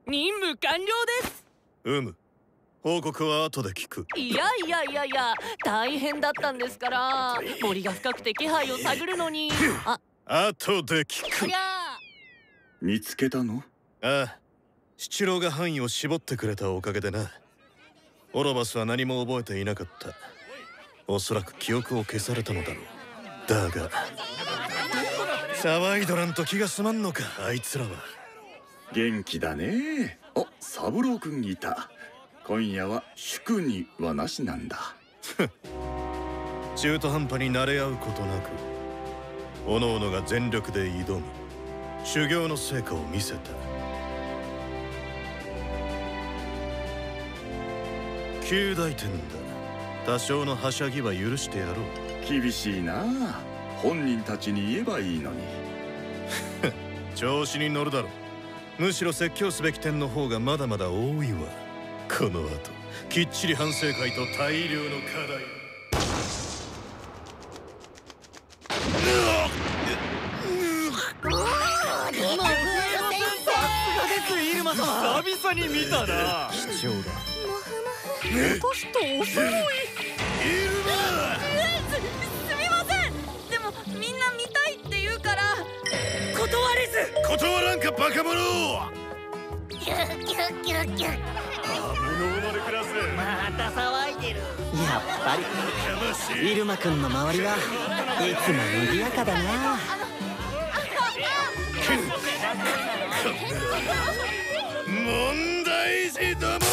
任務完了です。 報告は後で聞く。 いや、大変だったんですから。森が深くて気配を探るのに。 後で聞く。 見つけたの？ ああ、七郎が範囲を絞ってくれたおかげでな。オロバスは何も覚えていなかった。おそらく記憶を消されたのだろう。だが騒いどらんと気が済まんのか、あいつらは。 元気だね。お、三郎くんいた。今夜は祝にはなしなんだ。 中途半端に慣れ合うことなく、おのおのが全力で挑む修行の成果を見せた。旧大点だ。多少のはしゃぎは許してやろう。 厳しいな。本人たちに言えばいいのに。 調子に乗るだろ。むしろ説教すべき点の方がまだまだ多いわ。この後きっちり反省会と大量の課題。 イルマさん、 久々に見たな。 貴重だ。 私とお揃い。すみません。でもみんな見たいって言うから断れず。 断らんかバカ者。 無能なるクラス。 また騒いでる。 やっぱりイルマくんの周りはいつも賑やかだな。 問題児ども。